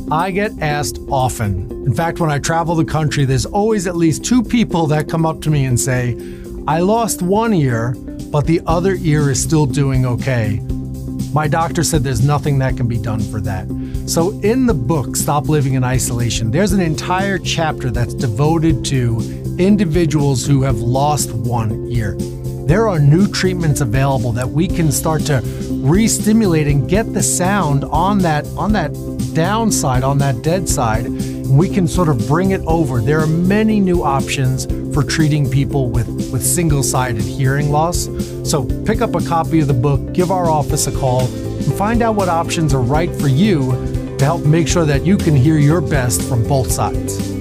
I get asked often. In fact, when I travel the country, there's always at least 2 people that come up to me and say, I lost one ear, but the other ear is still doing okay. My doctor said there's nothing that can be done for that. So in the book, Stop Living in Isolation, there's an entire chapter that's devoted to individuals who have lost one ear. There are new treatments available that we can start to re-stimulate and get the sound on that downside, on that dead side. We can sort of bring it over. There are many new options for treating people with single-sided hearing loss. So pick up a copy of the book, give our office a call, and find out what options are right for you to help make sure that you can hear your best from both sides.